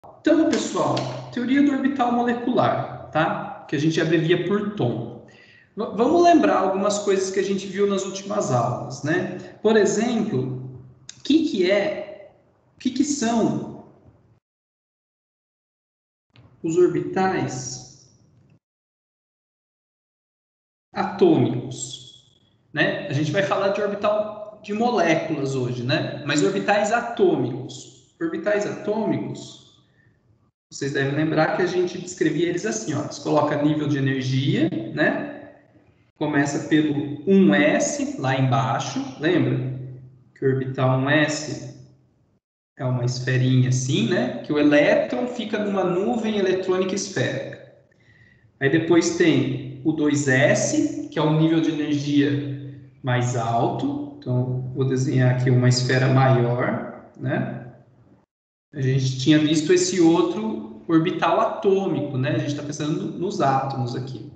Então, pessoal, teoria do orbital molecular, tá? Que a gente abrevia por TOM. Vamos lembrar algumas coisas que a gente viu nas últimas aulas, né? Por exemplo, o que são os orbitais atômicos, né? A gente vai falar de orbital de moléculas hoje, né? Mas orbitais atômicos. Orbitais atômicos, vocês devem lembrar que a gente descrevia eles assim, ó. Você coloca nível de energia, né? Começa pelo 1s, lá embaixo, lembra? Que o orbital 1s é uma esferinha assim, né? Que o elétron fica numa nuvem eletrônica esférica. Aí depois tem o 2s, que é o nível de energia mais alto. Então, vou desenhar aqui uma esfera maior, né? A gente tinha visto esse outro orbital atômico, né? A gente está pensando nos átomos aqui.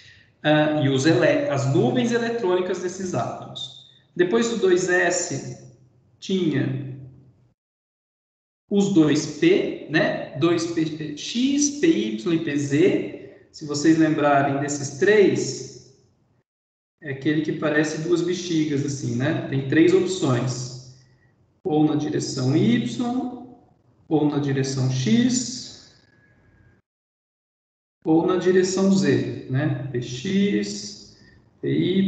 E as nuvens eletrônicas desses átomos. Depois do 2s, tinha os 2p, né? 2px, py e pz. Se vocês lembrarem desses três, é aquele que parece duas bexigas, assim, né? Tem três opções. Ou na direção y, ou na direção x, ou na direção z, né? Px, py,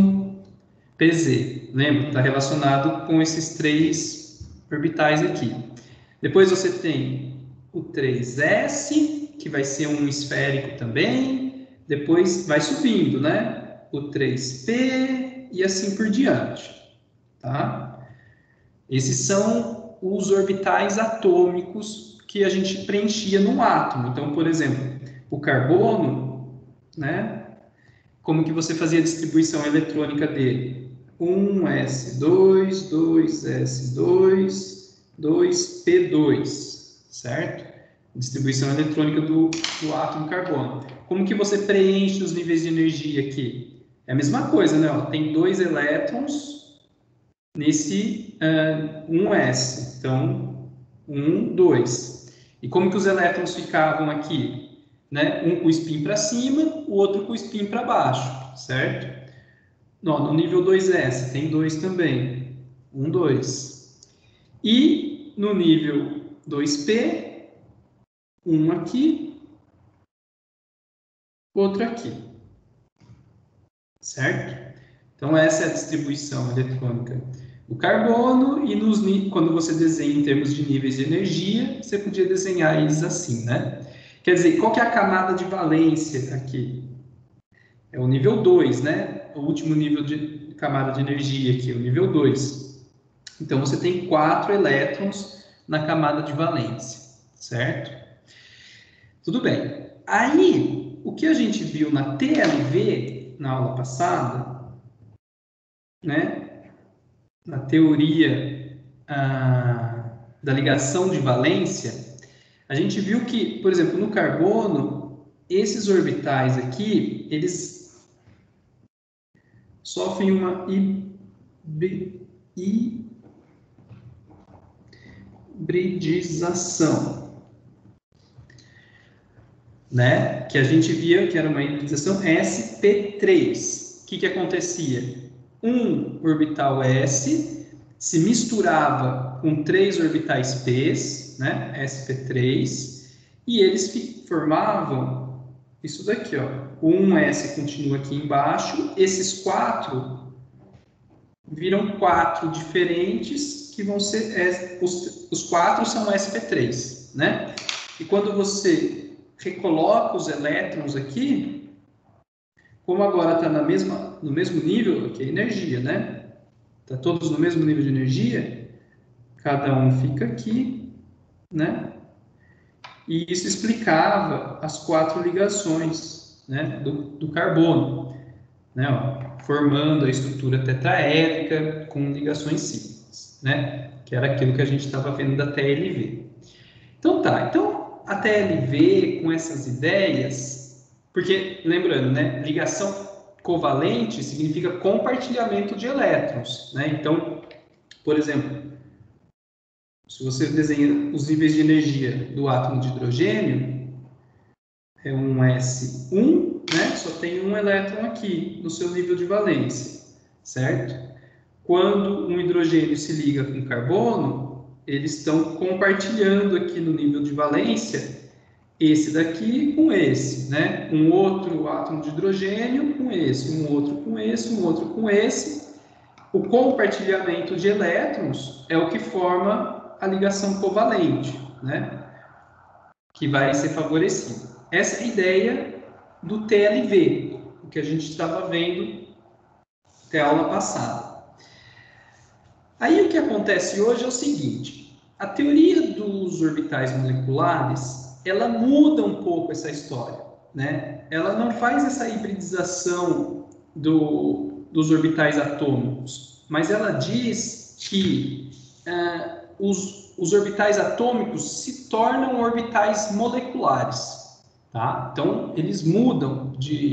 pz. Lembra? Está relacionado com esses três orbitais aqui. Depois você tem o 3s, que vai ser um esférico também. Depois vai subindo, né? O 3p e assim por diante. Tá? Esses são os orbitais atômicos que a gente preenchia no átomo. Então, por exemplo, o carbono, né? Como que você fazia a distribuição eletrônica dele? 1s2, 2s2, 2p2, certo? Distribuição eletrônica do átomo carbono. Como que você preenche os níveis de energia aqui? É a mesma coisa, né? Ó, tem dois elétrons nesse 1s. Então, 1, 2. E como que os elétrons ficavam aqui? Né? Um com o spin para cima, o outro com o spin para baixo, certo? No nível 2s tem 2 também. 1, 2. E no nível 2p, um aqui, outro aqui, certo? Então, essa é a distribuição eletrônica do carbono, e quando você desenha em termos de níveis de energia, você podia desenhar eles assim, né? Quer dizer, qual que é a camada de valência aqui? É o nível 2, né? O último nível de camada de energia aqui, o nível 2. Então, você tem 4 elétrons na camada de valência, certo? Tudo bem. Aí, o que a gente viu na TLV, na aula passada, né? Na teoria da ligação de valência, a gente viu que, por exemplo, no carbono, esses orbitais aqui, eles sofrem uma hibridização, né? Que a gente via que era uma hibridização sp3. O que acontecia? Um orbital s se misturava com 3 orbitais p, né? sp3, e eles formavam isso daqui, ó. O 1s continua aqui embaixo, esses 4 viram 4 diferentes que vão ser, os 4 são sp3, né? E quando você recoloca os elétrons aqui, como agora está no mesmo nível, que é energia, né? Está todos no mesmo nível de energia, cada um fica aqui, né? E isso explicava as 4 ligações, né, do carbono, né? Ó, formando a estrutura tetraédrica com ligações simples, né? Que era aquilo que a gente estava vendo da TLV. Então tá, então a TLV com essas ideias, porque lembrando, né, ligação covalente significa compartilhamento de elétrons, né? Então, por exemplo, Se você desenha os níveis de energia do átomo de hidrogênio, é um S1, né? Só tem um elétron aqui no seu nível de valência, certo? Quando um hidrogênio se liga com carbono, eles estão compartilhando aqui no nível de valência esse daqui com esse, né? Um outro átomo de hidrogênio com esse, um outro com esse, um outro com esse. O compartilhamento de elétrons é o que forma a ligação covalente, né? Que vai ser favorecida. Essa é a ideia do TLV, o que a gente estava vendo até a aula passada. Aí o que acontece hoje é o seguinte: a teoria dos orbitais moleculares, ela muda um pouco essa história, né? Ela não faz essa hibridização dos orbitais atômicos, mas ela diz que os orbitais atômicos se tornam orbitais moleculares, tá? Então, eles mudam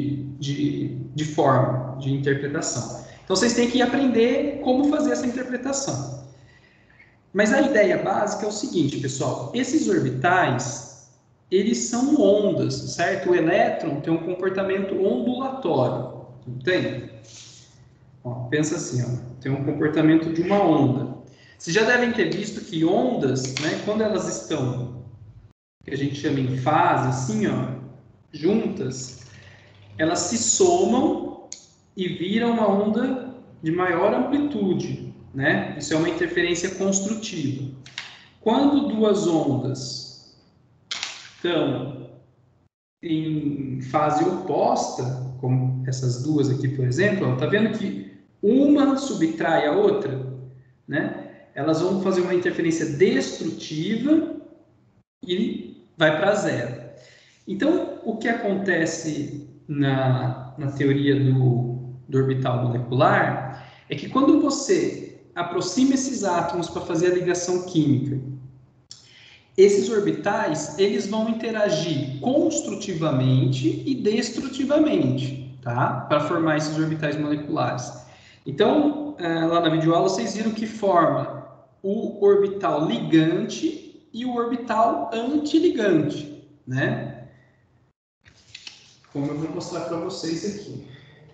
de forma, de interpretação. Então, vocês têm que aprender como fazer essa interpretação. Mas a ideia básica é o seguinte, pessoal. Esses orbitais, eles são ondas, certo? O elétron tem um comportamento ondulatório, entende? Ó, pensa assim, ó, tem um comportamento de uma onda. Vocês já devem ter visto que ondas, né, quando elas estão, que a gente chama em fase, assim, ó, juntas, elas se somam e viram uma onda de maior amplitude, né? Isso é uma interferência construtiva. Quando duas ondas estão em fase oposta, como essas duas aqui, por exemplo, tá vendo que uma subtrai a outra, né? Elas vão fazer uma interferência destrutiva e vai para zero. Então, o que acontece na teoria do orbital molecular é que quando você aproxima esses átomos para fazer a ligação química, esses orbitais eles vão interagir construtivamente e destrutivamente, tá? Para formar esses orbitais moleculares. Então, lá na videoaula vocês viram que forma o orbital ligante e o orbital antiligante, né? Como eu vou mostrar para vocês aqui.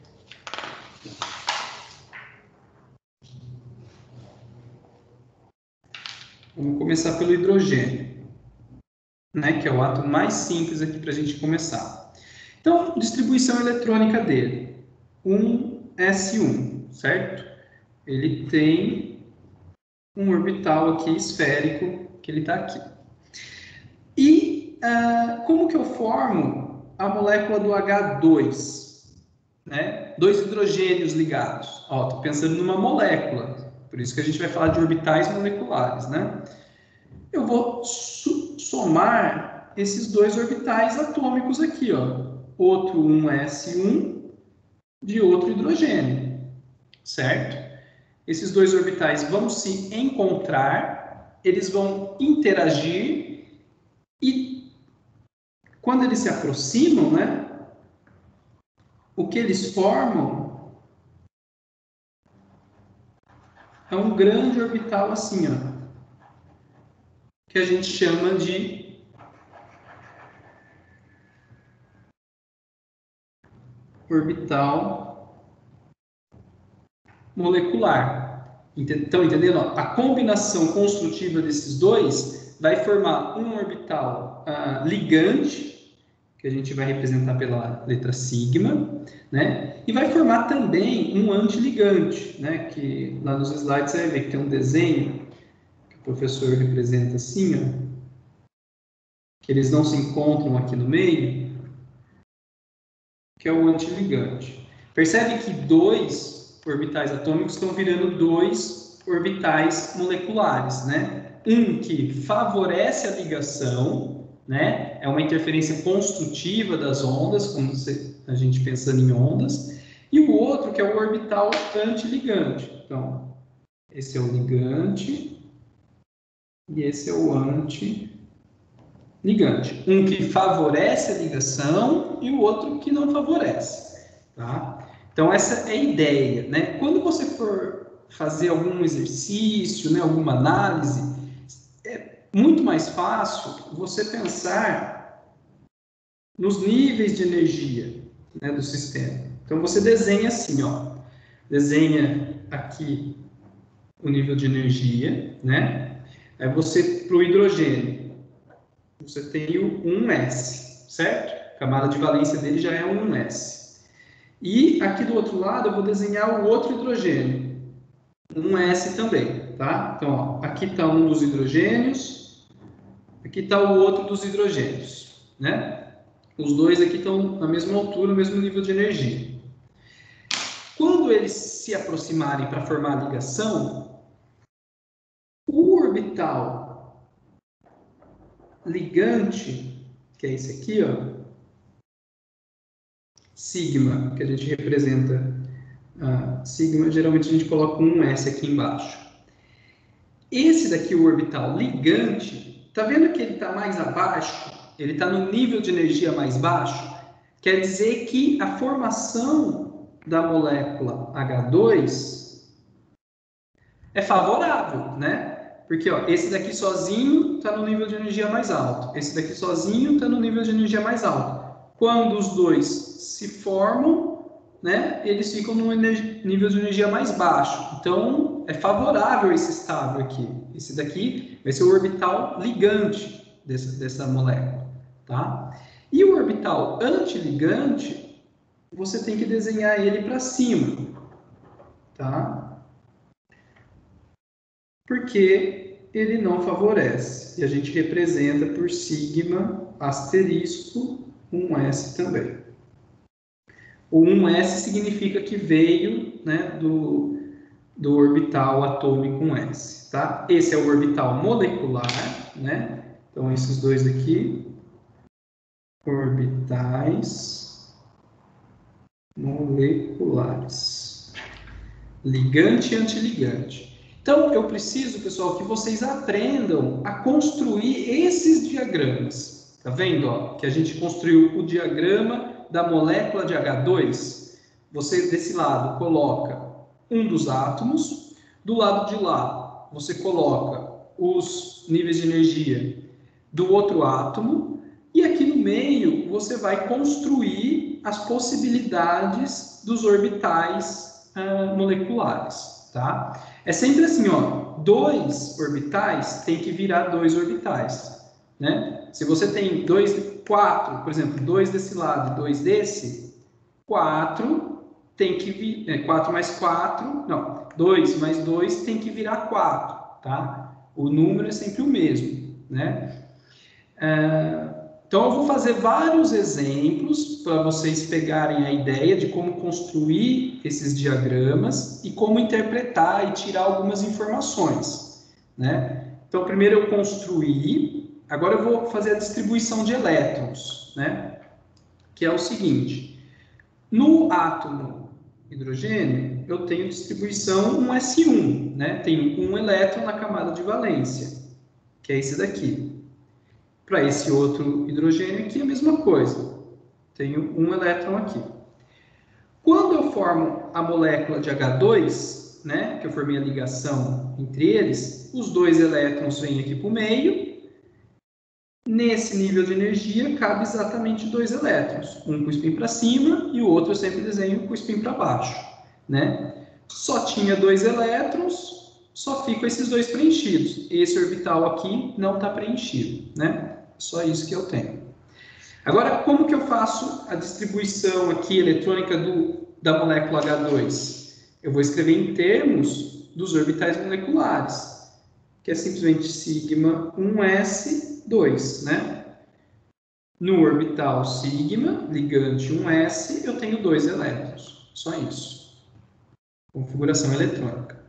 Vamos começar pelo hidrogênio, né? Que é o átomo mais simples aqui para a gente começar. Então, distribuição eletrônica dele, 1s1, certo? Ele tem um orbital aqui esférico, que ele está aqui. E como que eu formo a molécula do H2? Né? Dois hidrogênios ligados. Estou pensando numa molécula, por isso que a gente vai falar de orbitais moleculares, né? Eu vou somar esses dois orbitais atômicos aqui, ó. Outro 1s1 de outro hidrogênio, certo? Esses dois orbitais vão se encontrar, eles vão interagir e quando eles se aproximam, né? O que eles formam é um grande orbital assim, ó, que a gente chama de orbital molecular. Estão entendendo? A combinação construtiva desses dois vai formar um orbital ligante, que a gente vai representar pela letra sigma, né? E vai formar também um antiligante, né? Que lá nos slides você vai ver que tem um desenho que o professor representa assim, ó, que eles não se encontram aqui no meio, que é o antiligante. Percebe que dois orbitais atômicos estão virando dois orbitais moleculares, né? Um que favorece a ligação, né? É uma interferência construtiva das ondas, como a gente pensando em ondas, e o outro que é o orbital antiligante. Então, esse é o ligante e esse é o antiligante. Um que favorece a ligação e o outro que não favorece, tá? Então, essa é a ideia, né? Quando você for fazer algum exercício, né, alguma análise, muito mais fácil você pensar nos níveis de energia, né, do sistema. Então, você desenha assim, ó. Desenha aqui o nível de energia, né? Aí você, para o hidrogênio, você tem o 1s, certo? A camada de valência dele já é um 1s. E aqui do outro lado eu vou desenhar o outro hidrogênio, um S também, tá? Então, ó, aqui está um dos hidrogênios, aqui está o outro dos hidrogênios, né? Os dois aqui estão na mesma altura, no mesmo nível de energia. Quando eles se aproximarem para formar a ligação, o orbital ligante, que é esse aqui, ó, sigma, que a gente representa, sigma, geralmente a gente coloca um S aqui embaixo. Esse daqui, o orbital ligante, tá vendo que ele está mais abaixo? Ele está no nível de energia mais baixo? Quer dizer que a formação da molécula H2 é favorável, né? Porque ó, esse daqui sozinho está no nível de energia mais alto, esse daqui sozinho está no nível de energia mais alto. Quando os dois se formam, né, eles ficam no nível de energia mais baixo. Então, é favorável esse estado aqui. Esse daqui vai ser o orbital ligante dessa molécula, tá? E o orbital antiligante, você tem que desenhar ele para cima, tá? Porque ele não favorece. E a gente representa por sigma asterisco 1s também. O 1s significa que veio, né, do orbital atômico 1s, tá? Esse é o orbital molecular, né? Então, esses dois aqui, orbitais moleculares. Ligante e antiligante. Então, eu preciso, pessoal, que vocês aprendam a construir esses diagramas. Tá vendo, ó? Que a gente construiu o diagrama da molécula de H2. Você, desse lado, coloca um dos átomos. Do lado de lá, você coloca os níveis de energia do outro átomo. E aqui no meio, você vai construir as possibilidades dos orbitais moleculares, tá? É sempre assim, ó, dois orbitais tem que virar dois orbitais, né? Se você tem quatro, por exemplo, dois desse lado e dois desse, 4 tem que vir, 4 mais 4, não, 2 mais 2 tem que virar 4, tá? O número é sempre o mesmo, né? Então, eu vou fazer vários exemplos para vocês pegarem a ideia de como construir esses diagramas e como interpretar e tirar algumas informações, né? Então, primeiro eu construí, agora eu vou fazer a distribuição de elétrons, né? Que é o seguinte, no átomo hidrogênio, eu tenho distribuição 1s1, né? Tenho um elétron na camada de valência, que é esse daqui. Para esse outro hidrogênio aqui, a mesma coisa. Tenho um elétron aqui. Quando eu formo a molécula de H2, né, que eu formei a ligação entre eles, os dois elétrons vêm aqui para o meio. Nesse nível de energia, cabe exatamente dois elétrons. Um com o spin para cima e o outro eu sempre desenho com o spin para baixo, né? Só tinha dois elétrons, só ficam esses dois preenchidos. Esse orbital aqui não está preenchido, né? Só isso que eu tenho. Agora, como que eu faço a distribuição aqui eletrônica da molécula H2? Eu vou escrever em termos dos orbitais moleculares, que é simplesmente sigma 1s2, né? No orbital sigma, ligante 1s, eu tenho dois elétrons. Só isso. Configuração eletrônica.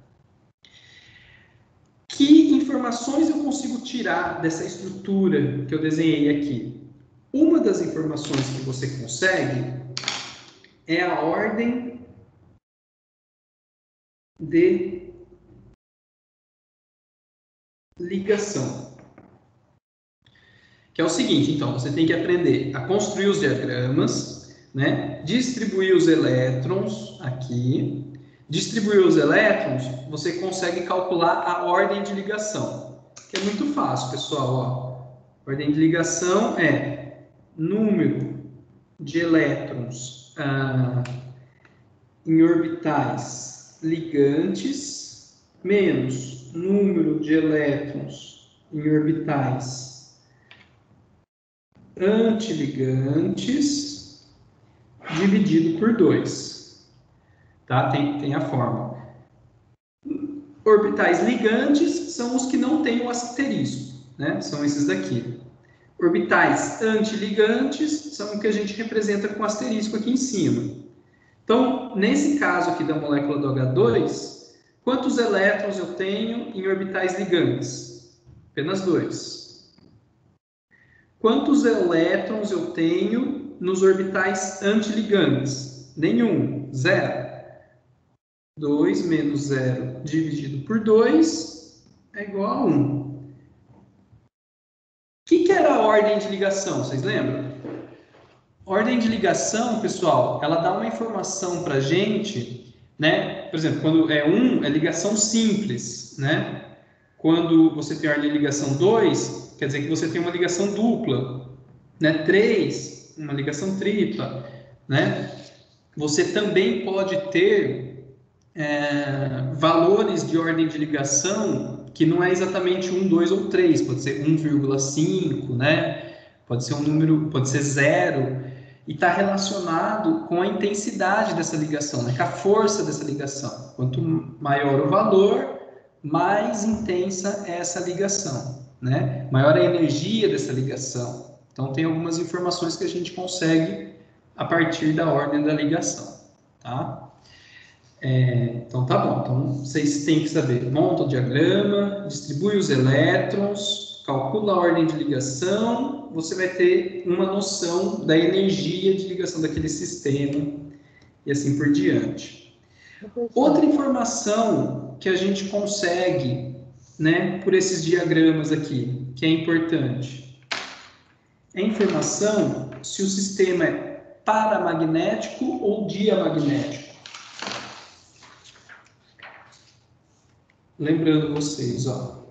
Que informações eu consigo tirar dessa estrutura que eu desenhei aqui? Uma das informações que você consegue é a ordem de ligação. Que é o seguinte, então, você tem que aprender a construir os diagramas, né? Distribuir os elétrons aqui. Distribuir os elétrons, você consegue calcular a ordem de ligação. que é muito fácil, pessoal. Ó. Ordem de ligação é número de elétrons em orbitais ligantes menos número de elétrons em orbitais antiligantes dividido por 2. Tá? Tem a forma. Orbitais ligantes são os que não têm o asterisco, né? São esses daqui. Orbitais antiligantes são o que a gente representa com asterisco aqui em cima. Então, nesse caso aqui da molécula do H2, quantos elétrons eu tenho em orbitais ligantes? Apenas 2. Quantos elétrons eu tenho nos orbitais antiligantes? Nenhum, 0. 2 menos 0 dividido por 2 é igual a 1. O que era a ordem de ligação? Vocês lembram? Ordem de ligação, pessoal, ela dá uma informação para a gente, né? Por exemplo, quando é 1, é ligação simples, né? Quando você tem ordem de ligação 2, quer dizer que você tem uma ligação dupla, né? 3, uma ligação tripla, né? Você também pode ter valores de ordem de ligação que não é exatamente 1, 2 ou 3, pode ser 1,5, né? Pode ser um número, pode ser 0, e está relacionado com a intensidade dessa ligação, né? Com a força dessa ligação. Quanto maior o valor, mais intensa é essa ligação, né? Maior a energia dessa ligação. Então tem algumas informações que a gente consegue a partir da ordem da ligação, tá? Então tá bom, então vocês têm que saber, monta o diagrama, distribui os elétrons, calcula a ordem de ligação, você vai ter uma noção da energia de ligação daquele sistema e assim por diante. Outra informação que a gente consegue, né, por esses diagramas aqui, que é importante, é a informação se o sistema é paramagnético ou diamagnético. Lembrando vocês, ó.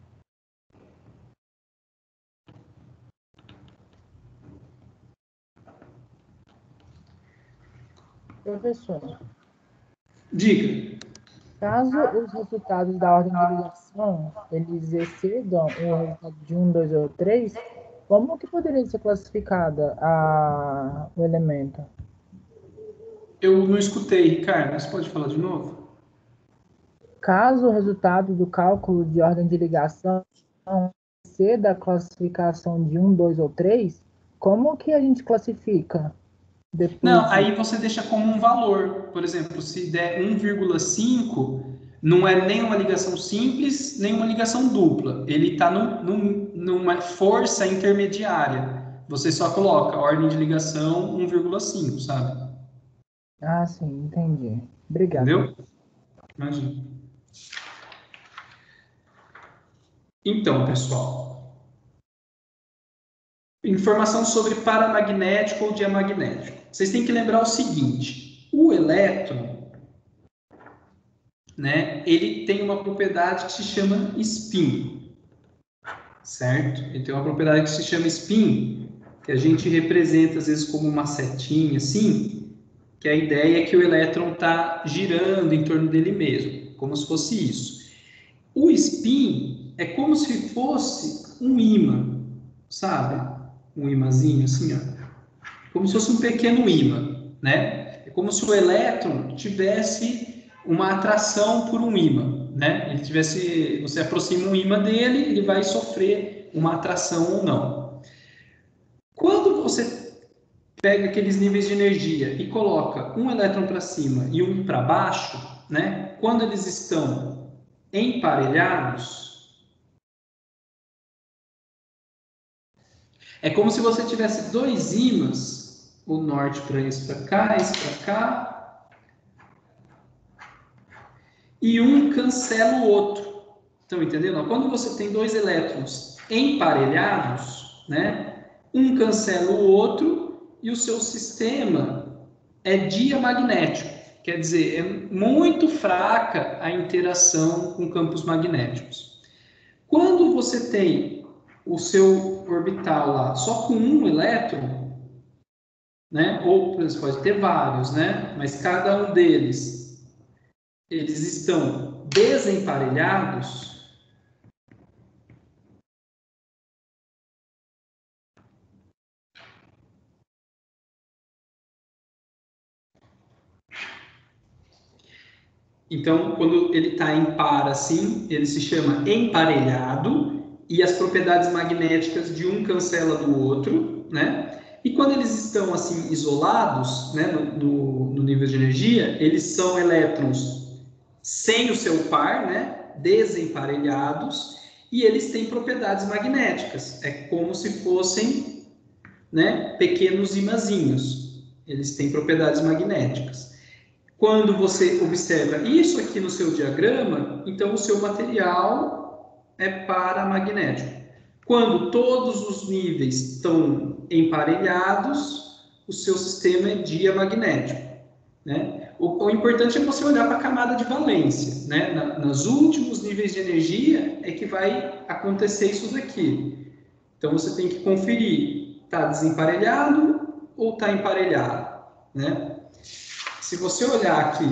Professor, Diga. caso os resultados da ordem de ligação eles excedam o resultado de 1, 2 ou 3, como que poderia ser classificada o elemento? Eu não escutei, Ricardo. Você pode falar de novo? Caso o resultado do cálculo de ordem de ligação exceda a classificação de 1, 2 ou 3, como que a gente classifica? Não, aí você deixa como um valor. Por exemplo, se der 1,5, não é nem uma ligação simples, nem uma ligação dupla. Ele está numa força intermediária. Você só coloca ordem de ligação 1,5, sabe? Ah, sim, entendi. Obrigado. Entendeu? Imagina. Então, pessoal, informação sobre paramagnético ou diamagnético. Vocês têm que lembrar o seguinte: o elétron, né, ele tem uma propriedade que se chama spin, certo? Ele tem uma propriedade que se chama spin, que a gente representa às vezes como uma setinha assim, que a ideia é que o elétron está girando em torno dele mesmo, como se fosse isso. O spin é como se fosse um ímã, sabe? Um ímãzinho assim, ó. Como se fosse um pequeno ímã, né? É como se o elétron tivesse uma atração por um ímã, né? Ele tivesse, você aproxima um ímã dele, ele vai sofrer uma atração ou não. Quando você pega aqueles níveis de energia e coloca um elétron para cima e um para baixo, né? Quando eles estão emparelhados, é como se você tivesse dois ímãs, o norte para isso para cá, esse para cá, e um cancela o outro. Estão entendendo? Quando você tem dois elétrons emparelhados, né, um cancela o outro e o seu sistema é diamagnético. Quer dizer, é muito fraca a interação com campos magnéticos. Quando você tem o seu orbital lá só com um elétron, né? Ou você pode ter vários, né? Mas cada um deles, eles estão desemparelhados. Então, quando ele está em par assim, ele se chama emparelhado e as propriedades magnéticas de um cancela do outro, né? E quando eles estão assim isolados, né, no nível de energia, eles são elétrons sem o seu par, né, desemparelhados, e eles têm propriedades magnéticas. É como se fossem, né, pequenos imãzinhos. Eles têm propriedades magnéticas. Quando você observa isso aqui no seu diagrama, então o seu material é paramagnético. Quando todos os níveis estão emparelhados, o seu sistema é diamagnético, né? O importante é você olhar para a camada de valência, né? Nos últimos níveis de energia é que vai acontecer isso daqui. Então você tem que conferir, está desemparelhado ou está emparelhado, né? Se você olhar aqui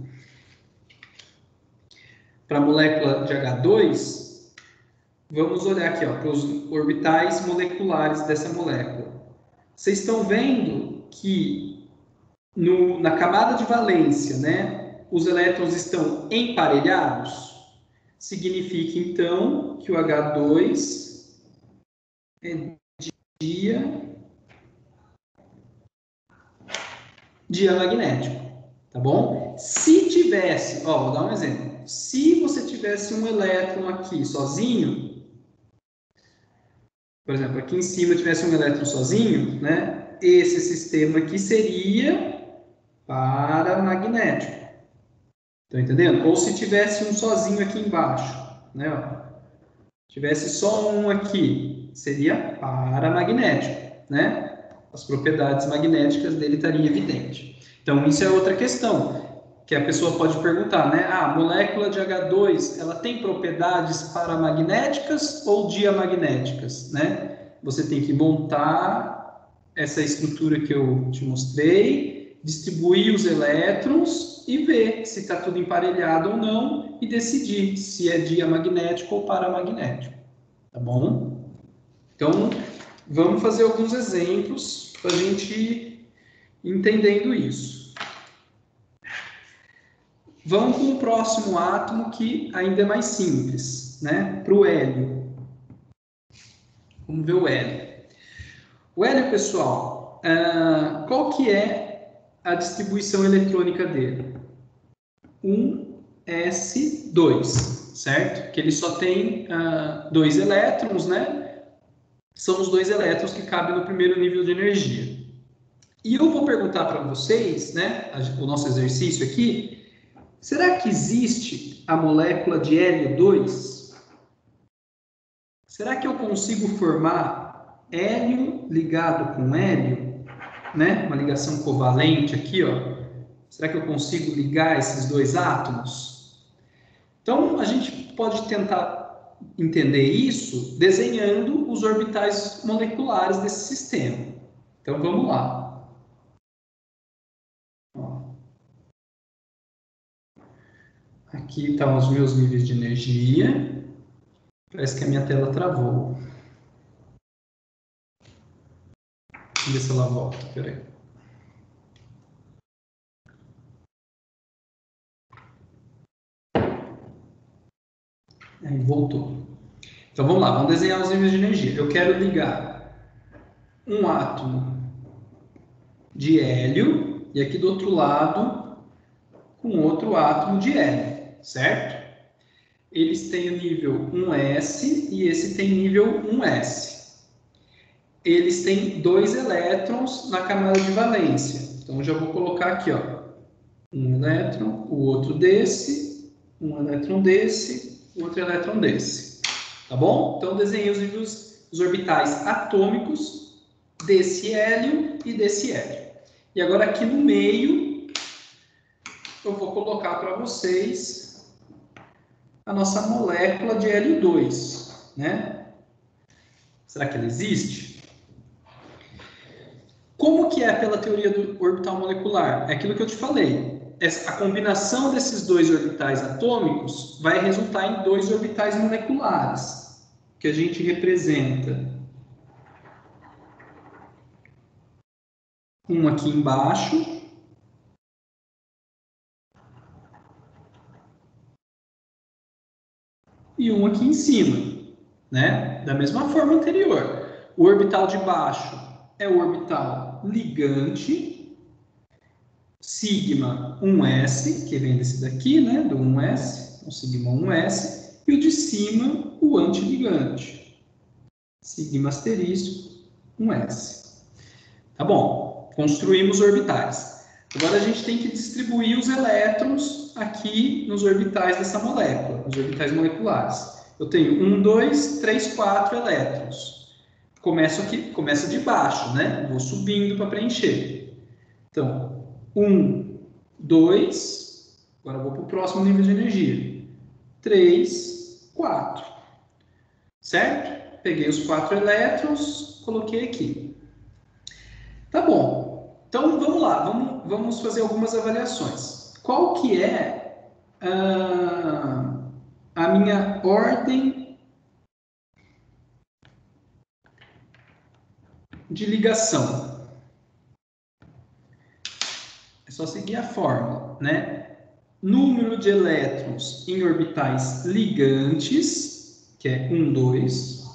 para a molécula de H2, vamos olhar aqui para os orbitais moleculares dessa molécula. Vocês estão vendo que na camada de valência, né, os elétrons estão emparelhados? Significa, então, que o H2 é diamagnético. Tá bom? Se tivesse, vou dar um exemplo. Se você tivesse um elétron aqui sozinho, por exemplo, aqui em cima tivesse um elétron sozinho, né? Esse sistema aqui seria paramagnético. Estão entendendo? Ou se tivesse um sozinho aqui embaixo, né? Tivesse só um aqui, seria paramagnético, né? As propriedades magnéticas dele estariam evidentes. Então, isso é outra questão que a pessoa pode perguntar, né? A molécula de H2, ela tem propriedades paramagnéticas ou diamagnéticas, né? Você tem que montar essa estrutura que eu te mostrei, distribuir os elétrons e ver se está tudo emparelhado ou não e decidir se é diamagnético ou paramagnético, tá bom? Então, vamos fazer alguns exemplos para a gente ir entendendo isso. Vamos com o próximo átomo que ainda é mais simples, né? Para o hélio. Vamos ver o hélio. O hélio, pessoal, qual que é a distribuição eletrônica dele? 1s2, certo? Que ele só tem 2 elétrons, né? São os 2 elétrons que cabem no primeiro nível de energia. E eu vou perguntar para vocês, né? O nosso exercício aqui. Será que existe a molécula de hélio 2? Será que eu consigo formar hélio ligado com hélio? Né? Uma ligação covalente aqui, ó. Será que eu consigo ligar esses 2 átomos? Então, a gente pode tentar entender isso desenhando os orbitais moleculares desse sistema. Então, vamos lá. Aqui estão os meus níveis de energia. Parece que a minha tela travou. Vamos ver se ela volta. Peraí. Aí voltou. Então vamos lá, vamos desenhar os níveis de energia. Eu quero ligar um átomo de hélio e aqui do outro lado com outro átomo de hélio, certo? Eles têm o nível 1s e esse tem nível 1s. Eles têm 2 elétrons na camada de valência. Então, eu já vou colocar aqui, ó, um elétron, o outro desse, um elétron desse, outro elétron desse. Tá bom? Então, desenhei os orbitais atômicos desse hélio e desse hélio. E agora, aqui no meio, eu vou colocar para vocês a nossa molécula de hélio 2. né? Será que ela existe? Como que é pela teoria do orbital molecular? É aquilo que eu te falei. A combinação desses dois orbitais atômicos vai resultar em dois orbitais moleculares, que a gente representa um aqui embaixo e um aqui em cima, né? Da mesma forma anterior. O orbital de baixo é o orbital ligante, sigma 1s, que vem desse daqui, né? Do 1s, o sigma 1s, e o de cima, o antiligante, sigma asterisco 1s. Tá bom, construímos orbitais. Agora a gente tem que distribuir os elétrons aqui nos orbitais dessa molécula, nos orbitais moleculares. Eu tenho 1, 2, 3, 4 elétrons. Começo aqui, começa de baixo, né? Vou subindo para preencher. Então, 1, 2, agora vou para o próximo nível de energia. 3, 4. Certo? Peguei os 4 elétrons, coloquei aqui. Tá bom. Então, vamos lá. Vamos fazer algumas avaliações. Qual que é a minha ordem de ligação? É só seguir a fórmula, né? Número de elétrons em orbitais ligantes, que é 1, 2,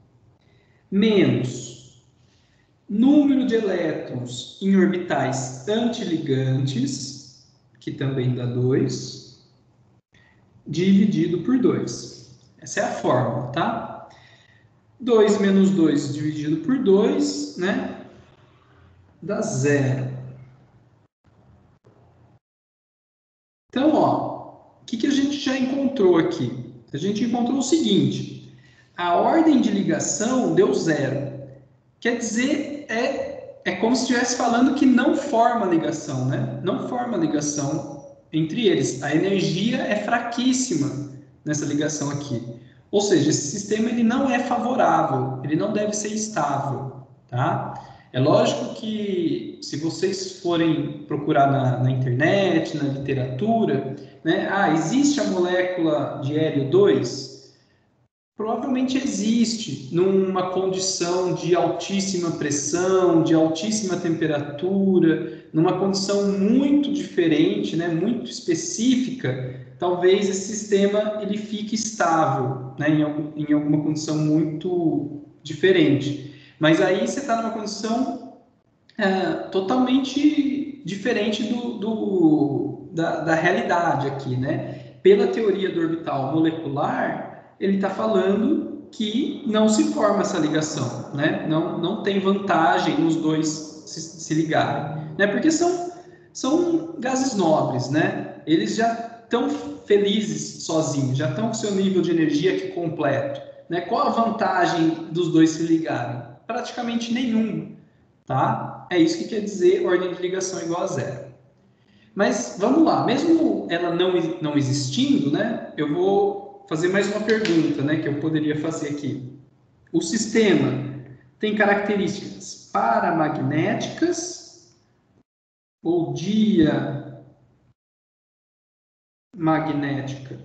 menos número de elétrons em orbitais antiligantes, que também dá 2, dividido por 2. Essa é a fórmula, tá? 2 menos 2 dividido por 2, né? Dá 0. Então, ó, o que a gente já encontrou aqui? A gente encontrou o seguinte: a ordem de ligação deu 0. Quer dizer, é como se estivesse falando que não forma ligação, né? Não forma ligação entre eles. A energia é fraquíssima nessa ligação aqui. Ou seja, esse sistema ele não é favorável, ele não deve ser estável, tá? É lógico que se vocês forem procurar na internet, na literatura, né? Existe a molécula de hélio 2? Provavelmente existe numa condição de altíssima pressão, de altíssima temperatura, numa condição muito diferente, né, muito específica, talvez esse sistema ele fique estável, né, em alguma condição muito diferente. Mas aí você está numa condição totalmente diferente da realidade aqui, né? Pela teoria do orbital molecular, ele está falando que não se forma essa ligação, né? Não tem vantagem nos dois se ligarem, né? Porque são gases nobres, né? Eles já estão felizes sozinhos, já estão com seu nível de energia aqui completo, né? Qual a vantagem dos dois se ligarem? Praticamente nenhum, tá? É isso que quer dizer ordem de ligação igual a 0. Mas vamos lá, mesmo ela não existindo, né? Eu vou fazer mais uma pergunta, né? Que eu poderia fazer aqui. O sistema tem características paramagnéticas ou diamagnética?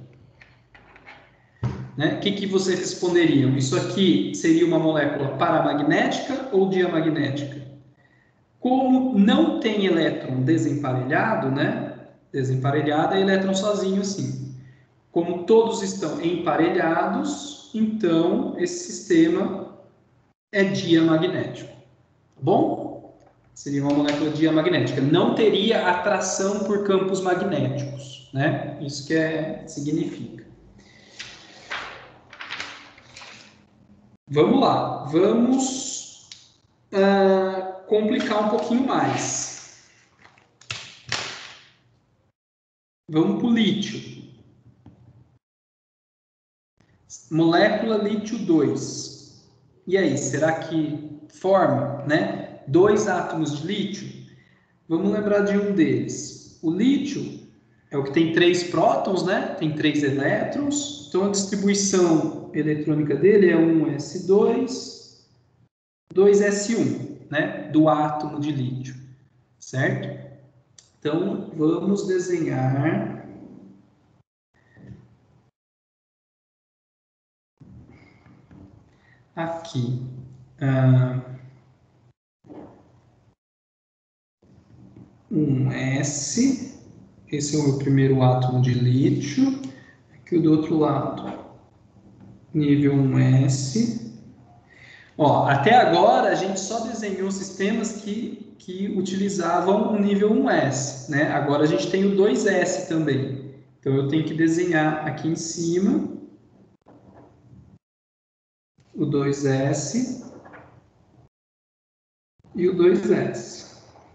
Né? O que vocês responderiam? Isso aqui seria uma molécula paramagnética ou diamagnética? Como não tem elétron desemparelhado, né? Desemparelhado é elétron sozinho assim. Como todos estão emparelhados, então esse sistema é diamagnético. Tá bom? Seria uma molécula diamagnética. Não teria atração por campos magnéticos, né? Isso que significa. Vamos lá. Vamos complicar um pouquinho mais. Vamos para o lítio. Molécula lítio 2. E aí, será que forma, né? 2 átomos de lítio? Vamos lembrar de um deles. O lítio é o que tem 3 prótons, né? Tem 3 elétrons. Então, a distribuição eletrônica dele é 1s2, 2s1, né? Do átomo de lítio, certo? Então, vamos desenhar aqui. Um S, esse é o meu primeiro átomo de lítio. Aqui do outro lado, nível 1S. Ó, até agora a gente só desenhou sistemas que utilizavam o nível 1S, né? Agora a gente tem o 2S também. Então eu tenho que desenhar aqui em cima o 2S e o 2S.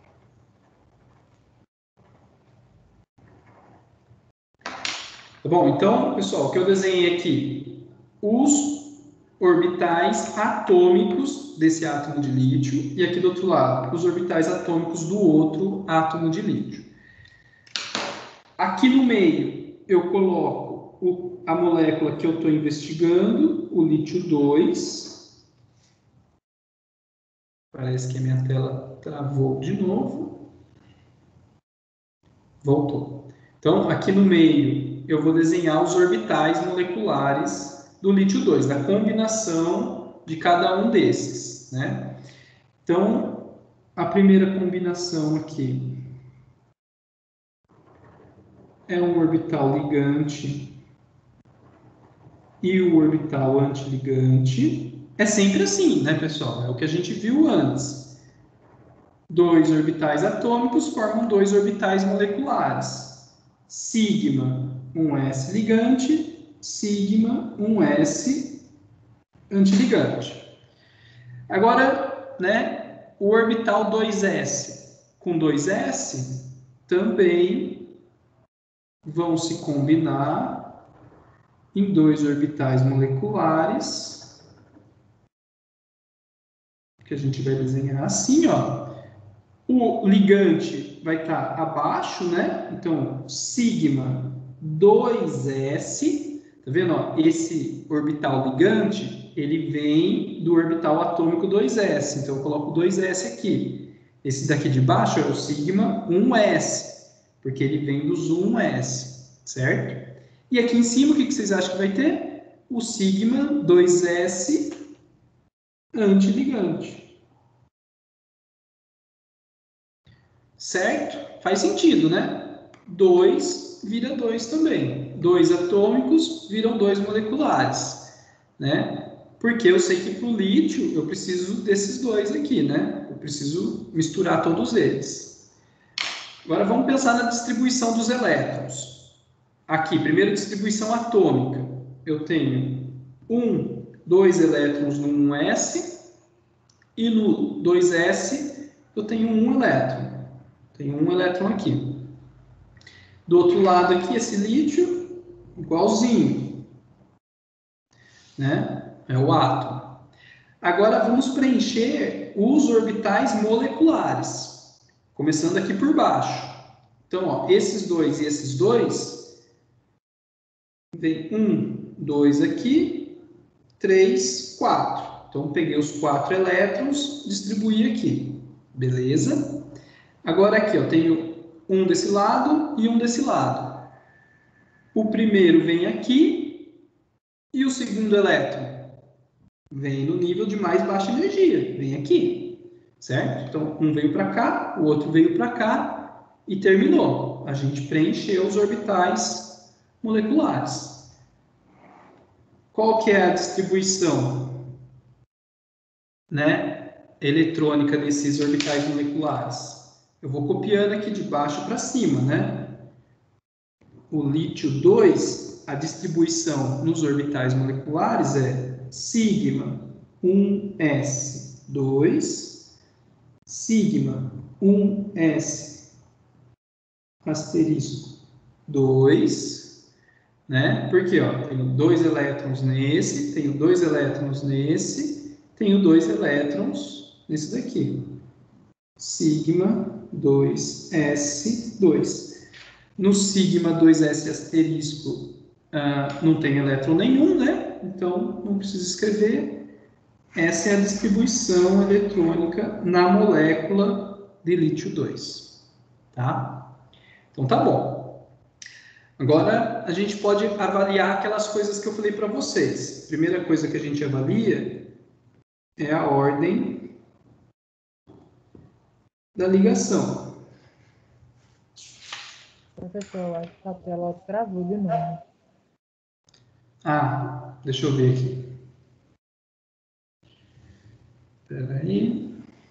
Tá bom? Então, pessoal, o que eu desenhei aqui? Os orbitais atômicos desse átomo de lítio e aqui do outro lado, os orbitais atômicos do outro átomo de lítio. Aqui no meio, eu coloco a molécula que eu estou investigando, o lítio 2. Parece que a minha tela travou de novo. Voltou. Então, aqui no meio, eu vou desenhar os orbitais moleculares do lítio 2, da combinação de cada um desses, né? Então, a primeira combinação aqui é um orbital ligante e o orbital antiligante. É sempre assim, né, pessoal? É o que a gente viu antes. Dois orbitais atômicos formam dois orbitais moleculares. Sigma, 1s ligante, sigma, 1s antiligante. Agora, né, o orbital 2s com 2s também vão se combinar em dois orbitais moleculares, que a gente vai desenhar assim, ó. O ligante vai estar abaixo, né? Então, sigma 2s, tá vendo? Ó? Esse orbital ligante, ele vem do orbital atômico 2s, então eu coloco 2s aqui. Esse daqui de baixo é o sigma 1s, porque ele vem dos 1s, certo? E aqui em cima, o que vocês acham que vai ter? O sigma 2s antiligante. Certo? Faz sentido, né? 2 vira 2 também. 2 atômicos viram 2 moleculares, né? Porque eu sei que para o lítio eu preciso desses dois aqui, né? Eu preciso misturar todos eles. Agora vamos pensar na distribuição dos elétrons. Aqui, primeiro distribuição atômica. Eu tenho 2 elétrons no 1s e no 2s eu tenho 1 elétron. Tem um elétron aqui. Do outro lado aqui, esse lítio, igualzinho, né? É o átomo. Agora, vamos preencher os orbitais moleculares, começando aqui por baixo. Então, ó, esses dois e esses dois, vem 2 aqui, 3, 4. Então, peguei os 4 elétrons, distribuí aqui, beleza? Agora aqui, ó, tenho um desse lado e um desse lado. O primeiro vem aqui e o segundo elétron vem no nível de mais baixa energia, vem aqui, certo? Então, um veio para cá, o outro veio para cá e terminou. A gente preencheu os orbitais moleculares. Qual que é a distribuição, né, eletrônica desses orbitais moleculares? Eu vou copiando aqui de baixo para cima, né? O lítio 2, a distribuição nos orbitais moleculares é sigma 1s2, sigma 1s asterisco 2, né? Porque, ó, tenho 2 elétrons nesse, tenho 2 elétrons nesse, tenho 2 elétrons nesse daqui. Sigma 2s2. No sigma 2s asterisco não tem elétron nenhum, né? Então, não precisa escrever. Essa é a distribuição eletrônica na molécula de lítio 2. Tá? Então, tá bom. Agora, a gente pode avaliar aquelas coisas que eu falei para vocês. A primeira coisa que a gente avalia é a ordem da ligação. Professor, eu acho que a tela travou de novo. Ah, deixa eu ver aqui. Espera aí.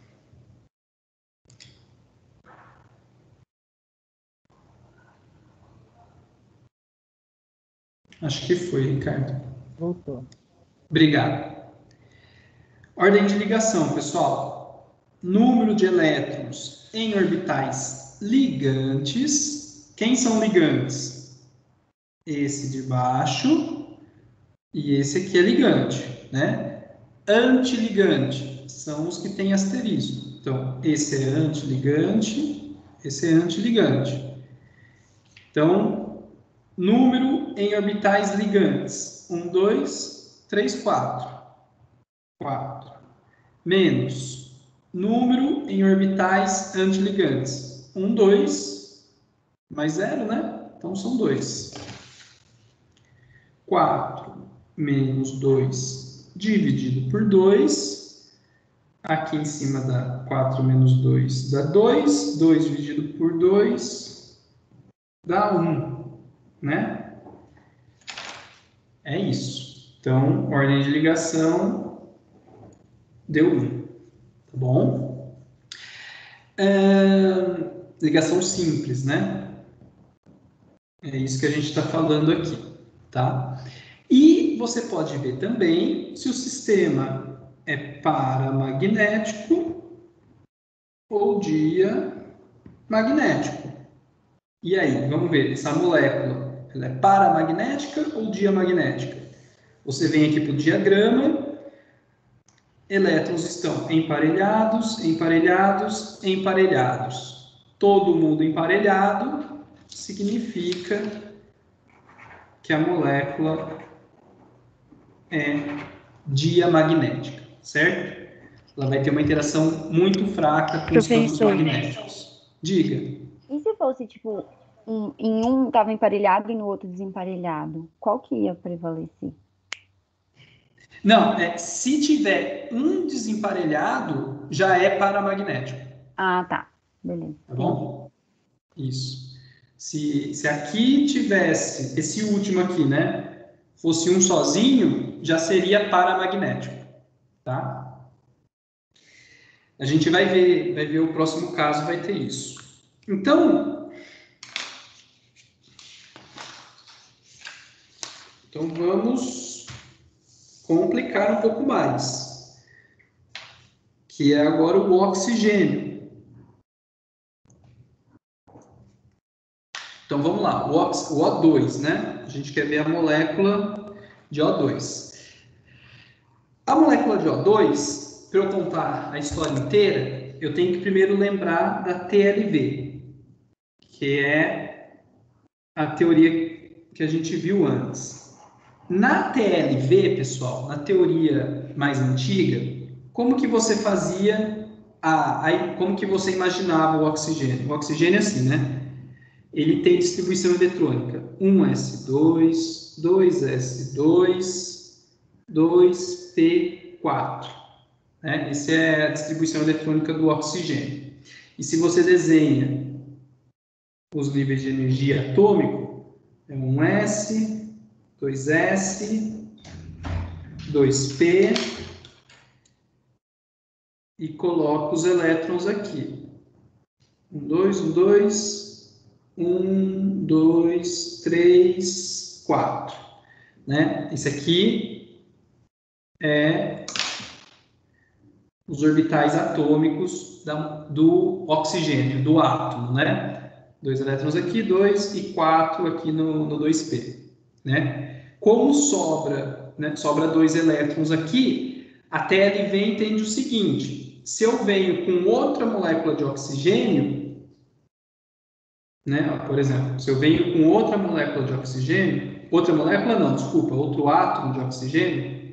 Acho que foi, Ricardo. Voltou. Obrigado. Ordem de ligação, pessoal. Número de elétrons em orbitais ligantes. Quem são ligantes? Esse de baixo e esse aqui é ligante, né? Antiligante são os que têm asterisco. Então, esse é antiligante, esse é antiligante. Então, número em orbitais ligantes. 1, 2, 3, 4. 4. Menos número em orbitais antiligantes. 1, 2, mais 0, né? Então, são 2. 4 menos 2 dividido por 2. Aqui em cima dá 4 menos 2 dá 2. 2 dividido por 2 dá 1, né? É isso. Então, ordem de ligação deu 1, tá bom? Ligação simples, né? É isso que a gente está falando aqui, tá? E você pode ver também se o sistema é paramagnético ou diamagnético. E aí, vamos ver, essa molécula, ela é paramagnética ou diamagnética? Você vem aqui para o diagrama, elétrons estão emparelhados, emparelhados, emparelhados. Todo mundo emparelhado significa que a molécula é diamagnética, certo? Ela vai ter uma interação muito fraca com os campos magnéticos. Diga. E se fosse, tipo, em um estava emparelhado e no outro desemparelhado? Qual que ia prevalecer? Não, se tiver um desemparelhado, já é paramagnético. Ah, tá. Beleza. Tá bom? Isso. Se aqui tivesse, esse último aqui, né, fosse um sozinho, já seria paramagnético, tá? A gente vai ver o próximo caso, vai ter isso. Então vamos complicar um pouco mais, que é agora o oxigênio. Então vamos lá, o O2, né? A gente quer ver a molécula de O2. A molécula de O2, para eu contar a história inteira, eu tenho que primeiro lembrar da TLV, que é a teoria que a gente viu antes. Na TLV, pessoal, na teoria mais antiga, como que você fazia, como que você imaginava o oxigênio? O oxigênio é assim, né? Ele tem distribuição eletrônica 1s2, 2s2, 2p4. Né? Essa é a distribuição eletrônica do oxigênio. E se você desenha os níveis de energia atômico, é 1s, 2s, 2p, e coloca os elétrons aqui. 1, 2, 1, 2... 1, 2, 3, 4. Né? Esse aqui é os orbitais atômicos do oxigênio, do átomo. Né? 2 elétrons aqui, 2 e 4 aqui no 2p. Né? Como sobra 2 elétrons aqui, a TLV entende o seguinte: se eu venho com outra molécula de oxigênio, né? Por exemplo, se eu venho com outra molécula de oxigênio, outra molécula não, desculpa, outro átomo de oxigênio,